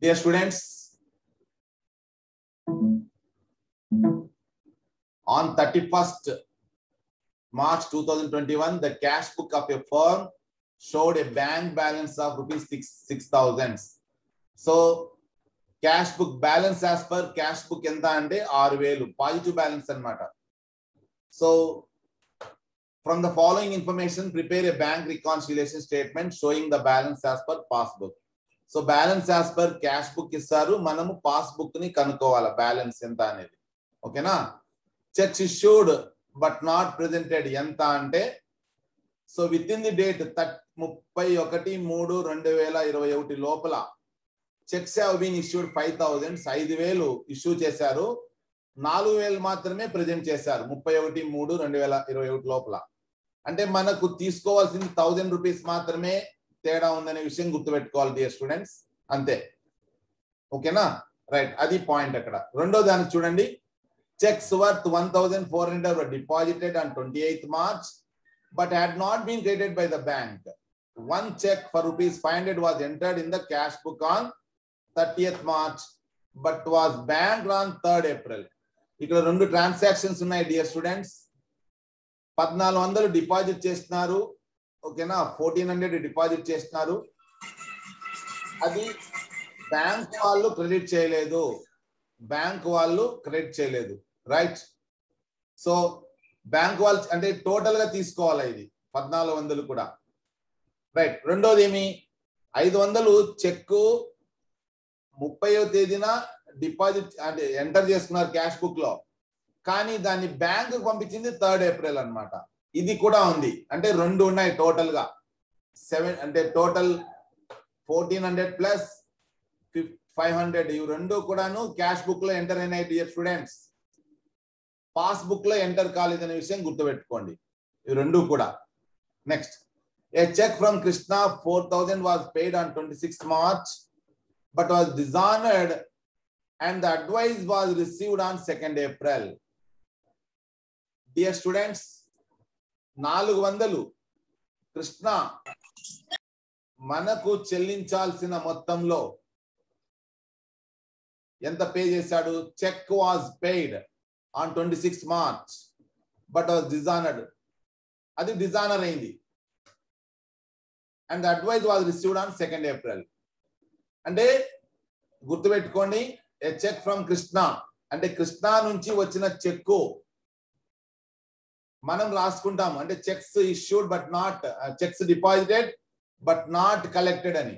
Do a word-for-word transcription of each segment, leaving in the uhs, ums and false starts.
Dear students, on thirty-first March two thousand twenty-one, the cash book of a firm showed a bank balance of rupees six thousand. So, cash book balance as per cash book enta ante six thousand, positive balance anamata. So, from the following information, prepare a bank reconciliation statement showing the balance as per passbook. So, balance as per cash book issaru, manamu passbook ni kanukovala balance enta anedi. Okay na? Checks issued but not presented enta ante, so within the date thirty-one three twenty twenty-one లోపల checks have been issued five thousand, five thousand issue చేశారు, four thousand మాత్రమే present చేశారు thirty-one three twenty twenty-one లోపల. అంటే మనకు తీసుకోవాల్సింది one thousand రూపాయస్ మాత్రమే తేడా ఉందనే విషయం గుర్తుపెట్టుకోవాలి డియర్ స్టూడెంట్స్, అంతే. ఓకేనా? రైట్, అది పాయింట్ అక్కడ. రెండో దానికి చూడండి, cheques worth one thousand four hundred were deposited on twenty-eighth March but had not been credited by the bank. One check for rupees five hundred was entered in the cash book on thirtieth March but was banked on third April. ఇక్కడ రెండు transactions ఉన్నాయి dear students. పద్నాలుగు వందలు deposit చేస్తున్నారు, ఓకేనా, fourteen hundred deposit చేస్తున్నారు, అది bank వాళ్ళు క్రెడిట్ చేయలేదు, బ్యాంక్ వాళ్ళు క్రెడిట్ చేయలేదు. రైట్, సో బ్యాంక్ వాళ్ళు అంటే టోటల్ గా తీసుకోవాలి ఇది పద్నాలుగు వందలు కూడా. రైట్, రెండోది ఏమి, ఐదు వందలు చెక్ ముప్పైవ తేదీన డిపాజిట్ అంటే ఎంటర్ చేసుకున్నారు క్యాష్ బుక్ లో, కానీ దాన్ని బ్యాంక్ పంపించింది థర్డ్ ఏప్రిల్ అన్నమాట. ఇది కూడా ఉంది, అంటే రెండు ఉన్నాయి టోటల్ గా సెవెన్, అంటే total fourteen hundred plus five hundred ఇవి రెండు కూడాను క్యాష్ బుక్ లో ఎంటర్ అయినాయి డియర్ స్టూడెంట్స్. పాస్ బుక్ లో ఎంటర్ కాలేదనే విషయం గుర్తుపెట్టుకోండి, ఇవి రెండు కూడా. Next, a check from Krishna four thousand was paid on twenty-sixth March but was dishonored and the advice was received on second April. Dear students, నాలుగు వందలు కృష్ణ మనకు చెల్లించాల్సిన మొత్తంలో ఎంత పే చేశాడు? Cheque was paid on twenty-sixth March but was dishonored, అది dishonour అయింది, and the advice was received on second April. అంటే గుర్తుపెట్టుకోండి, a check from Krishna అంటే కృష్ణ నుంచి వచ్చిన చెక్కు మనం రాసుకుంటాం, అంటే cheques issued but not, cheques deposited but not collected అని.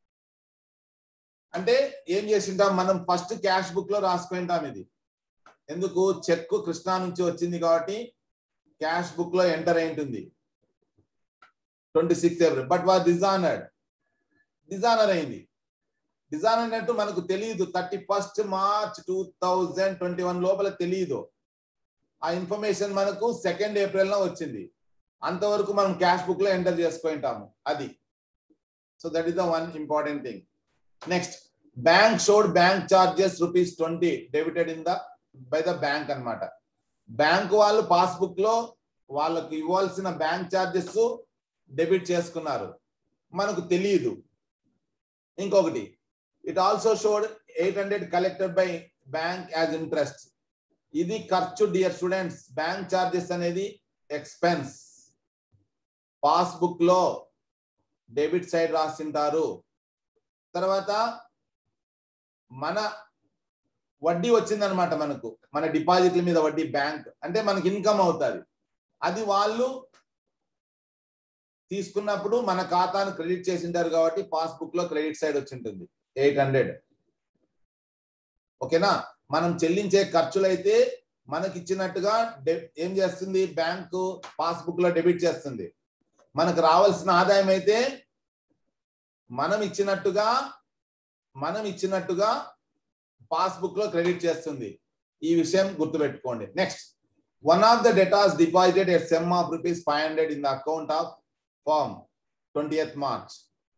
అంటే ఏం చేసింటాం మనం, ఫస్ట్ క్యాష్ బుక్ లో రాసుకుంటాం ఇది. ఎందుకు? చెక్ కృష్ణ నుంచి వచ్చింది కాబట్టి క్యాష్ బుక్ లో ఎంటర్ అయి ఉంటుంది twenty-sixth April but was dishonoured, dishonour అయింది. డిజానర్ అయినట్టు మనకు తెలియదు, thirty first March two thousand twenty one లోపల తెలియదు. ఆ ఇన్ఫర్మేషన్ మనకు సెకండ్ ఏప్రిల్ లో వచ్చింది, అంతవరకు మనం క్యాష్ బుక్ లో ఎంటర్ చేసుకుంటాము అది. So that is the one important thing. Next, bank showed bank charges rupees twenty debited in the by the bank అన్నమాట. బ్యాంక్ వాళ్ళు పాస్బుక్ లో వాళ్ళకు ఇవ్వాల్సిన బ్యాంక్ చార్జెస్ డెబిట్ చేసుకున్నారు, మనకు తెలియదు. ఇంకొకటి, it also showed eight hundred collected by bank as interest. ఇది ఖర్చు డియర్ స్టూడెంట్స్, బ్యాంక్ చార్జెస్ అనేది ఎక్స్పెన్స్. పాస్బుక్ లో డెబిట్ సైడ్ రాసింటారు, తర్వాత మన వడ్డీ వచ్చిందనమాట మనకు, మన డిపాజిట్ల మీద వడ్డీ, బ్యాంక్ అంటే మనకి ఇన్కమ్ అవుతుంది, అది వాళ్ళు తీసుకున్నప్పుడు మన ఖాతాను క్రెడిట్ చేసింటారు కాబట్టి పాస్బుక్ లో క్రెడిట్ సైడ్ వచ్చి ఉంటుంది ఎయిట్ హండ్రెడ్. ఓకేనా? మనం చెల్లించే ఖర్చులైతే మనకి ఇచ్చినట్టుగా ఏం చేస్తుంది, బ్యాంకు పాస్బుక్ లో డెబిట్ చేస్తుంది. మనకు రావాల్సిన ఆదాయం అయితే మనం ఇచ్చినట్టుగా మనం ఇచ్చినట్టుగా పాస్బుక్ లో క్రెడిట్ చేస్తుంది. ఈ విషయం గుర్తుపెట్టుకోండి. Next, one of the debtors deposited at sum of rupees five hundred in the account of firm twentieth March.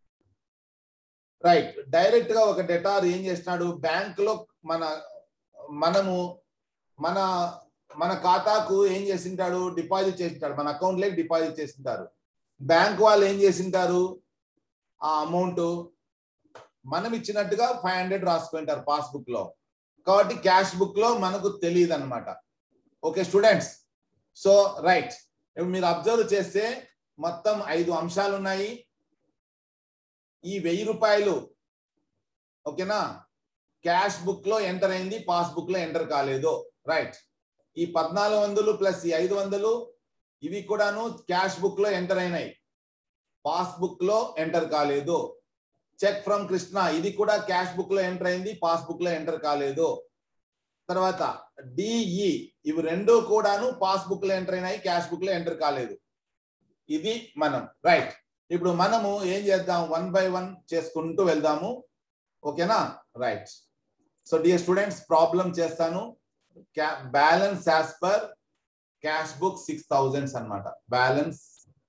Right, direct గా ఒక డెటార్ ఏం చేస్తున్నాడు, బ్యాంక్ లో మన మనము మన మన ఖాతాకు ఏం చేసింటాడు, డిపాజిట్ చేసింటాడు, మన అకౌంట్ లోకి డిపాజిట్ చేసింటారు. బ్యాంక్ వాళ్ళు ఏం చేసింటారు, ఆ అమౌంట్ మనం ఇచ్చినట్టుగా ఫైవ్ హండ్రెడ్ రాసుకుంటారు పాస్బుక్ లో, కాబట్టి క్యాష్ బుక్ లో మనకు తెలియదు అనమాట. ఓకే స్టూడెంట్స్, సో రైట్, ఇప్పుడు మీరు అబ్జర్వ్ చేస్తే మొత్తం ఐదు అంశాలు ఉన్నాయి. ఈ వెయ్యి రూపాయలు ఓకేనా క్యాష్ బుక్ లో ఎంటర్ అయింది, పాస్బుక్ లో ఎంటర్ కాలేదు. రైట్, ఈ పద్నాలుగు వందలు ప్లస్ ఈ ఐదు వందలు ఇవి కూడాను క్యాష్ బుక్ లో ఎంటర్ అయినాయి, పాస్బుక్ లో ఎంటర్ కాలేదు. చెక్ ఫ్రమ్ కృష్ణ ఇది కూడా క్యాష్ బుక్ లో ఎంటర్ అయింది, పాస్బుక్ లో ఎంటర్ కాలేదు. తర్వాత డిఈ ఇవి రెండు కూడాను పాస్బుక్ లో ఎంటర్ అయినాయి, క్యాష్ బుక్ లో ఎంటర్ కాలేదు. ఇది మనం రైట్. ఇప్పుడు మనము ఏం చేద్దాం, వన్ బై వన్ చేసుకుంటూ వెళ్దాము. ఓకేనా right. So dear students problem చేస్తాను. Balance as per cash book six thousands అనమాట. బ్యాలెన్స్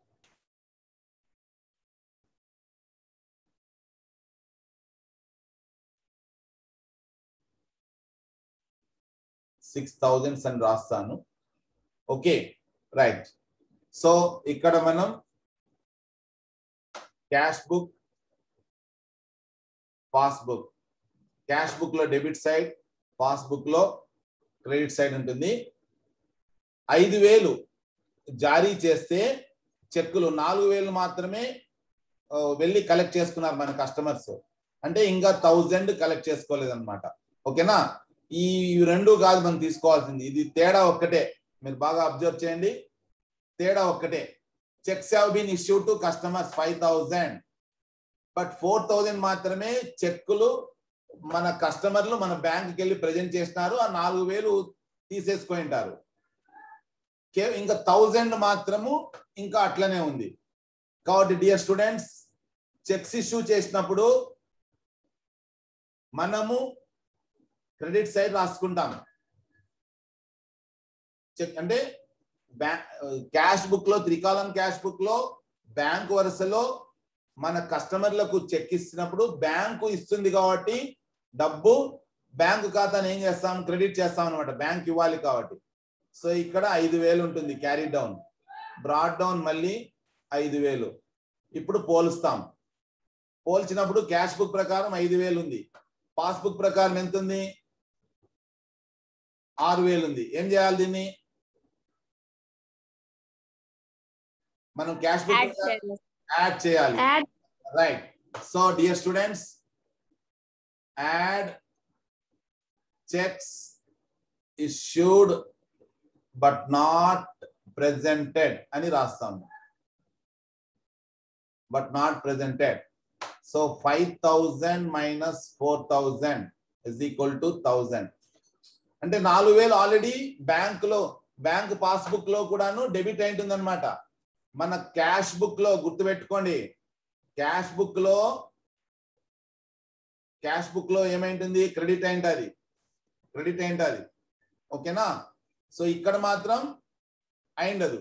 సిక్స్ థౌజండ్స్ అని రాస్తాను. Okay right. సో ఇక్కడ మనం cash book, passbook, cash book లో డెబిట్ సైడ్, పాస్బుక్ లో క్రెడిట్ సైడ్ ఉంటుంది. ఐదు వేలు జారీ చేస్తే చెక్కులు నాలుగు వేలు మాత్రమే వెళ్ళి కలెక్ట్ చేసుకున్నారు మన కస్టమర్స్, అంటే ఇంకా థౌజండ్ కలెక్ట్ చేసుకోలేదు అనమాట. ఓకేనా, ఈ రెండు కాదు మనం తీసుకోవాల్సింది, ఇది తేడా ఒక్కటే. మీరు బాగా అబ్జర్వ్ చేయండి, తేడా ఒక్కటే. Cheques have been issued to customers five thousand, but four thousand మాత్రమే చెక్కులు మన కస్టమర్లు మన బ్యాంకుకి వెళ్ళి ప్రజెంట్ చేసినారు, ఆ నాలుగు వేలు తీసేసుకొని ఉంటారు. ఇంకా థౌజండ్ మాత్రము ఇంకా అట్లనే ఉంది. కాబట్టి డియర్ స్టూడెంట్స్ చెక్స్ ఇష్యూ చేసినప్పుడు మనము క్రెడిట్ సైడ్ రాసుకుంటాం. చెక్ అంటే క్యాష్ బుక్ లో, త్రికాలం క్యాష్ బుక్ లో బ్యాంకు వరుసలో మన కస్టమర్లకు చెక్ ఇచ్చినప్పుడు బ్యాంకు ఇస్తుంది కాబట్టి డబ్బు బ్యాంకు ఖాతాను ఏం చేస్తాం, క్రెడిట్ చేస్తాం అనమాట, బ్యాంక్ ఇవ్వాలి కాబట్టి. సో ఇక్కడ ఐదు వేలు ఉంటుంది క్యారీ డౌన్, బ్రాడ్ డౌన్ మళ్ళీ ఐదు వేలు. ఇప్పుడు పోలుస్తాం, పోల్చినప్పుడు క్యాష్ బుక్ ప్రకారం ఐదు వేలు ఉంది, పాస్బుక్ ప్రకారం ఎంత ఉంది, ఆరు వేలు ఉంది. ఏం చేయాలి దీన్ని మనం క్యాష్ బుక్ యాడ్ చేయాలి. Right. So dear students add cheques issued but not presented అని రాస్తాము, but not presented. So five thousand minus four thousand is equal to thousand. అంటే నాలుగు వేలు ఆల్రెడీ బ్యాంక్ లో, బ్యాంక్ పాస్బుక్ లో కూడాను డెబిట్ అయింటుంది అనమాట. మన క్యాష్ బుక్ లో గుర్తుపెట్టుకోండి, క్యాష్ బుక్ లో క్యాష్ బుక్ లో ఏమైంటుంది, క్రెడిట్ అయింటది, క్రెడిట్ అయింటది. ఓకేనా, సో ఇక్కడ మాత్రం అయిండదు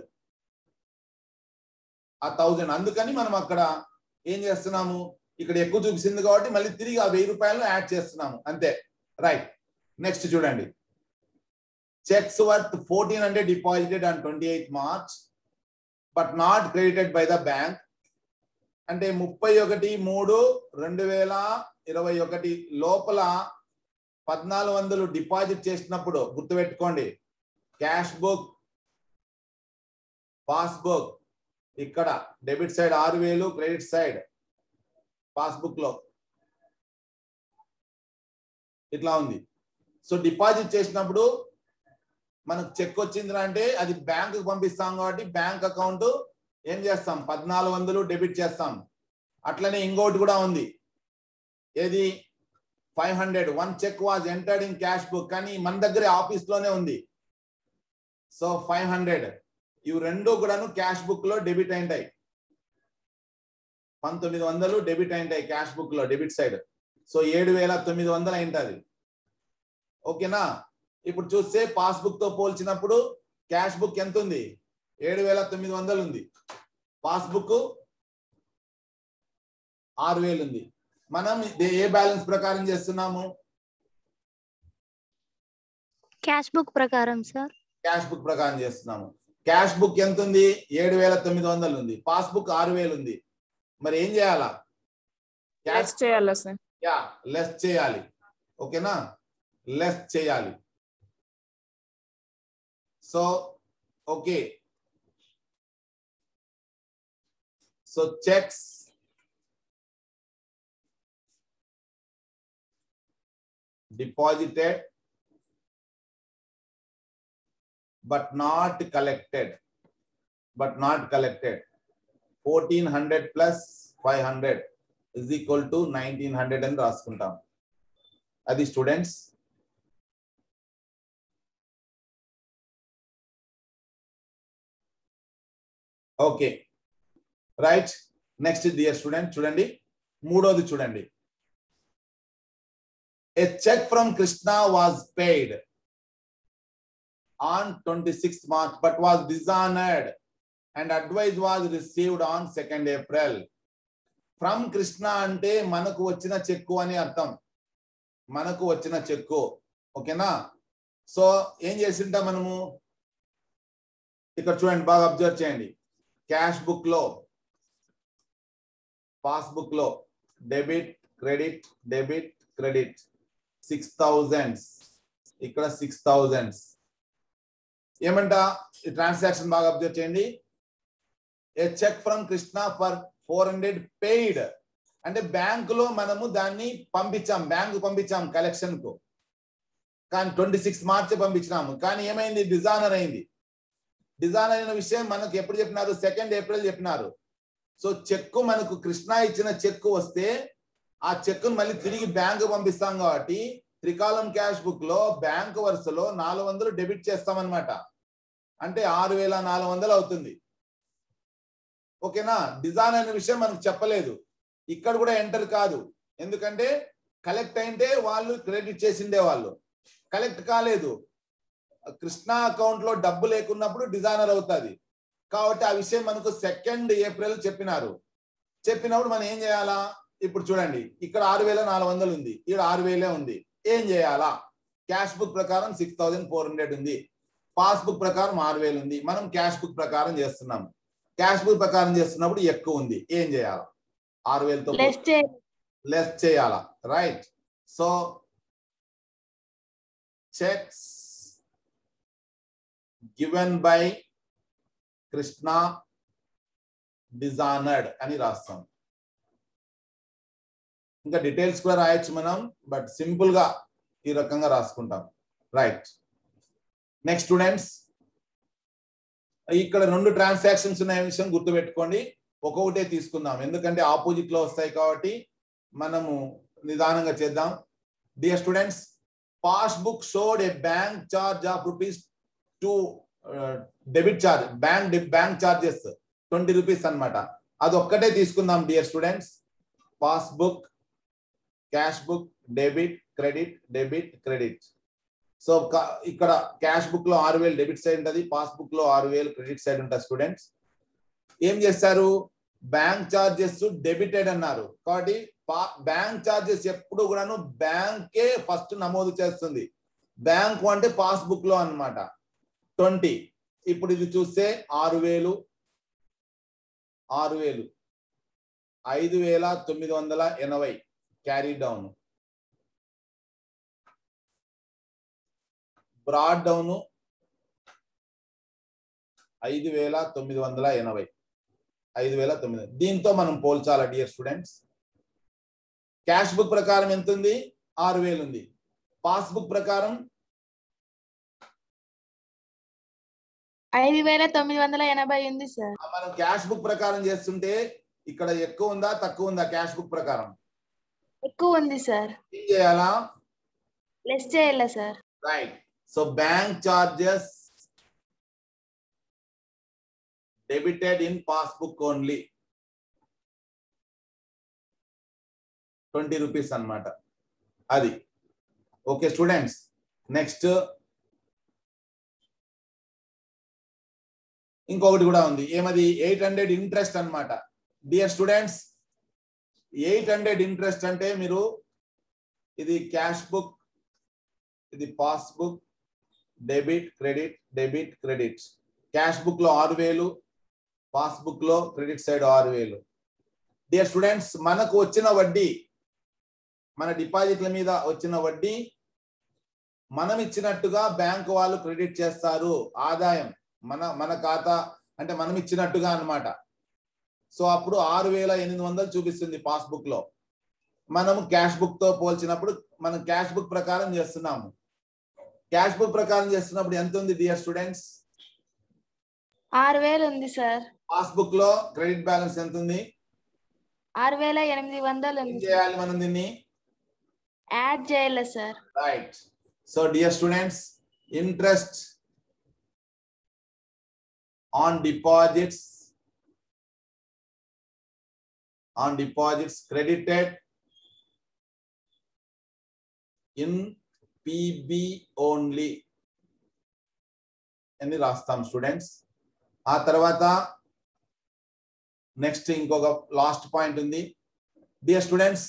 ఆ థౌజండ్. అందుకని మనం అక్కడ ఏం చేస్తున్నాము, ఇక్కడ ఎక్కువ చూపిస్తుంది కాబట్టి మళ్ళీ తిరిగి ఆ వెయ్యి రూపాయలను యాడ్ చేస్తున్నాము అంతే. రైట్. నెక్స్ట్ చూడండి, cheques worth fourteen hundred deposited on twenty eighth March but not credited by the bank. అంటే ముప్పై ఒకటి మూడు రెండు వేల ఇరవై ఒకటి లోపల పద్నాలుగు వందలు డిపాజిట్ చేసినప్పుడు గుర్తుపెట్టుకోండి, క్యాష్ బుక్, పాస్బుక్, ఇక్కడ డెబిట్ సైడ్ ఆరు వేలు, క్రెడిట్ సైడ్ పాస్బుక్ లో ఇట్లా ఉంది. సో డిపాజిట్ చేసినప్పుడు మనకు చెక్ వచ్చింది అంటే అది బ్యాంకుకి పంపిస్తాం కాబట్టి బ్యాంక్ అకౌంట్ ఏం చేస్తాం, పద్నాలుగు వందలు డెబిట్ చేస్తాం. అట్లనే ఇంకోటి కూడా ఉంది, ఏది five hundred one cheque was entered in cash book, కానీ మన దగ్గర ఆఫీస్ లోనే ఉంది. సో ఫైవ్ హండ్రెడ్ ఇవి రెండు కూడాను క్యాష్ బుక్ లో డెబిట్ అయింటాయి, పంతొమ్మిది వందలు డెబిట్ అయింటాయి క్యాష్ బుక్ లో డెబిట్ సైడ్. సో ఏడు వేల తొమ్మిది వందలు అయింటది. ఓకేనా, ఇప్పుడు చూస్తే పాస్బుక్ తో పోల్చినప్పుడు క్యాష్ బుక్ ఎంత ఉంది, ఏడు వేల తొమ్మిది వందలు ఉంది, పాస్బుక్ ఆరు వేలు ఉంది. మనం ఏ బ్యాలెన్స్ ప్రకారం చేస్తున్నాము, క్యాష్ బుక్ ప్రకారం సార్, క్యాష్ బుక్ ప్రకారం చేస్తున్నాము. క్యాష్ బుక్ ఎంత ఉంది, ఏడు వేల తొమ్మిది వందలు ఉంది, పాస్బుక్ ఆరు వేలు ఉంది. మరి ఏం చేయాలా, క్యాష్ చేయాలా సార్, యా లెస్ చేయాలి ఓకేనా లెస్ చేయాలి so okay so cheques deposited but not collected but not collected fourteen hundred plus five hundred is equal to nineteen hundred అని రాసుకుంటాం అది students okay right next dear student చూడండి మూడోది చూడండి a check from Krishna was paid on twenty-sixth March but was dishonored and advice was received on second April. From Krishna ante manaku vachina chekku ani artham manaku vachina chekku okena so em chesinta manamu ikkada chudandi baga observe cheyandi cash book lo passbook lo debit credit debit credit six thousands ఇక్కడ six thousands ఏమంట ఈ transaction బాగా observe చేయండి a cheque from Krishna for four hundred paid అంటే bank లో మనము దాన్ని పంపించాం బ్యాంక్ పంపించాం కలెక్షన్ కు కానీ ట్వంటీ సిక్స్ మార్చ్ పంపించినాము కానీ ఏమైంది డిజానర్ అయింది డిజానర్ అయిన విషయం మనకు ఎప్పుడు చెప్పినారు సెకండ్ ఏప్రిల్ చెప్పినారు సో చెక్కు మనకు కృష్ణ ఇచ్చిన చెక్కు వస్తే ఆ చెక్కును మళ్ళీ తిరిగి బ్యాంకు పంపిస్తాం కాబట్టి త్రికాలం క్యాష్ బుక్ లో బ్యాంకు వరుసలో నాలుగు వందలు డెబిట్ చేస్తామన్నమాట అంటే ఆరు వేల నాలుగు వందలు అవుతుంది ఓకేనా డిజైన్ అనే విషయం మనకు చెప్పలేదు ఇక్కడ కూడా ఎంటర్ కాదు ఎందుకంటే కలెక్ట్ అయితే వాళ్ళు క్రెడిట్ చేసిండే వాళ్ళు కలెక్ట్ కాలేదు కృష్ణ అకౌంట్ లో డబ్బు లేకున్నప్పుడు డిజైనర్ అవుతుంది కాబట్టి ఆ విషయం మనకు సెకండ్ ఏప్రిల్ చెప్పినారు చెప్పినప్పుడు మనం ఏం చేయాలా ఇప్పుడు చూడండి ఇక్కడ ఆరు వేల నాలుగు వందలు ఉంది ఇక్కడ ఆరు వేలే ఉంది ఏం చేయాలా క్యాష్ బుక్ ప్రకారం సిక్స్ థౌసండ్ ఫోర్ హండ్రెడ్ ఉంది పాస్బుక్ ప్రకారం ఆరు వేలు ఉంది మనం క్యాష్ బుక్ ప్రకారం చేస్తున్నాం క్యాష్ బుక్ ప్రకారం చేస్తున్నప్పుడు ఎక్కువ ఉంది ఏం చేయాలా ఆరు వేలతో లెస్ చేయాలా right so cheques given by Krishna dishonoured అని రాస్తాం ఇంకా డీటెయిల్స్ కూడా రాయొచ్చు మనం బట్ సింపుల్ గా ఈ రకంగా రాసుకుంటాం రైట్ నెక్స్ట్ స్టూడెంట్స్ ఇక్కడ రెండు ట్రాన్సాక్షన్స్ ఉన్న విషయం గుర్తుపెట్టుకోండి ఒక్కొక్కటే తీసుకుందాం ఎందుకంటే ఆపోజిట్ లో వస్తాయి కాబట్టి మనము నిదానంగా చేద్దాం dear students passbook showed a bank charge of rupees to debit charge bank bank charges twenty rupees అనమాట అది ఒక్కటే తీసుకుందాం dear students passbook cash book debit credit debit credit so ఇక్కడ క్యాష్ బుక్ లో ఆరు వేలు డెబిట్ సైడ్ ఉంటుంది passbook లో ఆరు వేలు క్రెడిట్ సైడ్ ఉంటుంది స్టూడెంట్స్ ఏం చేస్తారు బ్యాంక్ చార్జెస్ డెబిటెడ్ అన్నారు కాబట్టి బ్యాంక్ చార్జెస్ ఎప్పుడు కూడాను బ్యాంకే ఫస్ట్ నమోదు చేస్తుంది బ్యాంక్ అంటే పాస్బుక్ లో అన్నమాట ట్వంటీ ఇప్పుడు ఇది చూస్తే ఆరు వేలు ఆరు వేలు ఐదు వేల తొమ్మిది వందల ఎనభై క్యారీ డౌన్ బ్రాడ్ డౌన్ ఐదు వేల తొమ్మిది వందల ఎనభై ఐదు వేల తొమ్మిది దీంతో మనం పోల్చాలా డియర్ స్టూడెంట్స్ క్యాష్ బుక్ ప్రకారం ఎంత ఉంది ఆరు వేలు ఉంది పాస్బుక్ ప్రకారం ఐదు వేల తొమ్మిది వందల ఎనభై ఉంది సార్ మనం క్యాష్ బుక్ ప్రకారం చేస్తుంటే ఇక్కడ ఎక్కువ ఉందా తక్కువ ఉందా క్యాష్ బుక్ ప్రకారం ఎక్కువ ఉంది సార్ ఏం చేయాలా లెస్ చేయాలా sir right so bank charges debited in passbook only twenty rupees అన్నమాట అది ఓకే స్టూడెంట్స్ నెక్స్ట్ ఇంకొకటి కూడా ఉంది ఏమది ఎయిట్ హండ్రెడ్ ఇంట్రెస్ట్ అన్నమాట dear students eight hundred interest అంటే మీరు ఇది క్యాష్ బుక్ ఇది passbook debit credit debit credit cash book లో ఆరు వేలు పాస్బుక్ లో క్రెడిట్ సైడ్ ఆరు వేలు డియర్ స్టూడెంట్స్ మనకు వచ్చిన వడ్డీ మన డిపాజిట్ల మీద వచ్చిన వడ్డీ మనం ఇచ్చినట్టుగా బ్యాంకు వాళ్ళు క్రెడిట్ చేస్తారు. ఆదాయం మన మన ఖాతా అంటే మనం ఇచ్చినట్టుగా అన్నమాట. సో అప్పుడు ఆరు వేల ఎనిమిది వందలు చూపిస్తుంది పాస్బుక్ లో. మనము క్యాష్ బుక్ తో పోల్చినప్పుడు మనం క్యాష్ బుక్ ప్రకారం చేస్తున్నాము. క్యాష్ బుక్ ప్రకారం చేస్తున్నప్పుడు ఎంత ఉంది డియర్ స్టూడెంట్స్? ఆరు వేలు ఉంది సార్. పాస్బుక్ లో క్రెడిట్ బ్యాలెన్స్ ఎంత ఉంది? ఆరు వేల ఎనిమిది వందలు ఏం ఉంది. చేయాలి మనం దీన్ని? యాడ్ చేయాలి sir. Right. So dear students, interest on deposits on deposits credited in PB only అని రాస్తాం స్టూడెంట్స్. ఆ తర్వాత నెక్స్ట్ ఇంకొక లాస్ట్ పాయింట్ ఉంది. Dear students,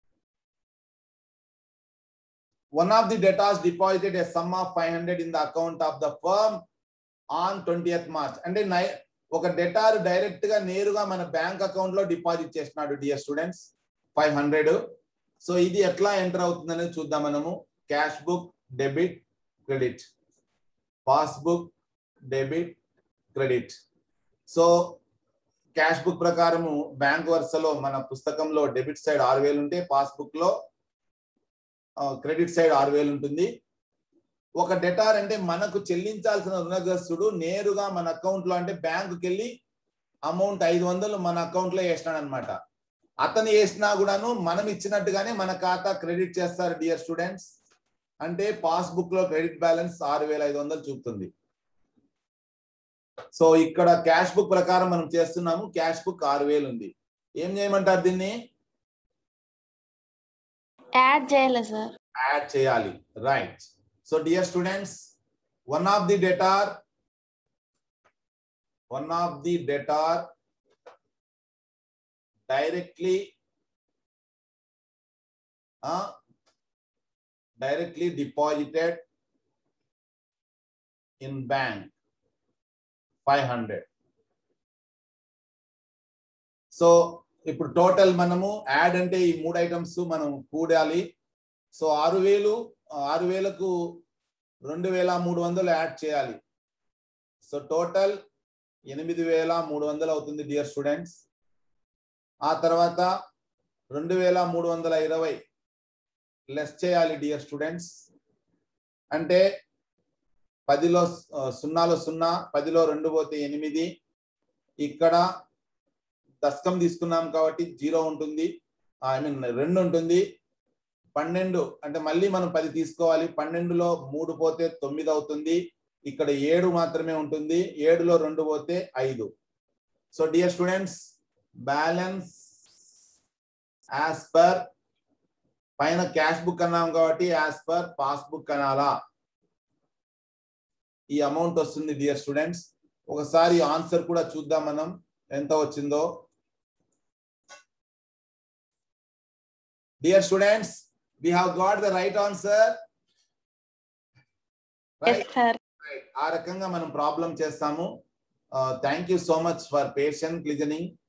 one of the debtors deposited a sum of five hundred in the account of the firm on twentieth March. అంటే ఒక debtor direct గా నేరుగా మన బ్యాంక్ అకౌంట్ లో డిపాజిట్ చేస్తున్నాడు dear students five hundred. So ఇది ఎట్లా enter అవుతుంది అనేది చూద్దాం మనము. Cash book debit credit, passbook debit credit. So cash book ప్రకారము బ్యాంక్ వరుసలో మన పుస్తకంలో డెబిట్ సైడ్ ఆరు వేలు ఉంటే పాస్బుక్ లో క్రెడిట్ సైడ్ ఆరు వేలు ఉంటుంది. ఒక డెటార్ అంటే మనకు చెల్లించాల్సిన రుణగ్రస్తుడు నేరుగా మన అకౌంట్ లో అంటే బ్యాంకుకి వెళ్ళి అమౌంట్ ఐదు వందలు మన అకౌంట్ లో వేసినాడు అనమాట. అతను వేసినా కూడాను మనం ఇచ్చినట్టుగానే మన ఖాతా క్రెడిట్ చేస్తారు డియర్ స్టూడెంట్స్. అంటే పాస్బుక్ లో క్రెడిట్ బ్యాలెన్స్ ఆరు వేల ఐదు వందలు చూపుతుంది. సో ఇక్కడ క్యాష్ బుక్ ప్రకారం మనం చేస్తున్నాము. క్యాష్ బుక్ ఆరు వేలు ఉంది. ఏం చేయమంటారు దీన్ని? యాడ్ చేయాలి సార్. యాడ్ చేయాలి. Right. So dear students, one of the debtor one of the debtor directly directly deposited in bank five hundred. So ఇప్పుడు టోటల్ మనము యాడ్ అంటే ఈ మూడు ఐటమ్స్ మనం కూడాలి. సో ఆరు వేలు ఆరు వేలకు రెండు వేల మూడు వందలు యాడ్ చేయాలి. సో టోటల్ ఎనిమిది వేల మూడు వందలు అవుతుంది డియర్ స్టూడెంట్స్. ఆ తర్వాత రెండు వేల మూడు వందల ఇరవై లెస్ చేయాలి డియర్ స్టూడెంట్స్. అంటే పదిలో సున్నాలో సున్నా, పదిలో రెండు పోతే ఎనిమిది. ఇక్కడ దశకం తీసుకున్నాం కాబట్టి జీరో ఉంటుంది, ఐ మీన్ రెండు ఉంటుంది. పన్నెండు అంటే మళ్ళీ మనం పది తీసుకోవాలి. పన్నెండులో మూడు పోతే తొమ్మిది అవుతుంది. ఇక్కడ ఏడు మాత్రమే ఉంటుంది. ఏడులో రెండు పోతే ఐదు. So dear students, balance as per పైన క్యాష్ బుక్ అన్నాం కాబట్టి యాజ్ పర్ పాస్బుక్ అనాలా? ఈ అమౌంట్ వస్తుంది డియర్ స్టూడెంట్స్. ఒకసారి ఆన్సర్ కూడా చూద్దాం మనం ఎంత వచ్చిందో. Dear students, we have got the right answer. Right? Yes, sir. Right. ఆ రకంగా మనం ప్రాబ్లం చేస్తాము. Thank you so much for patient listening.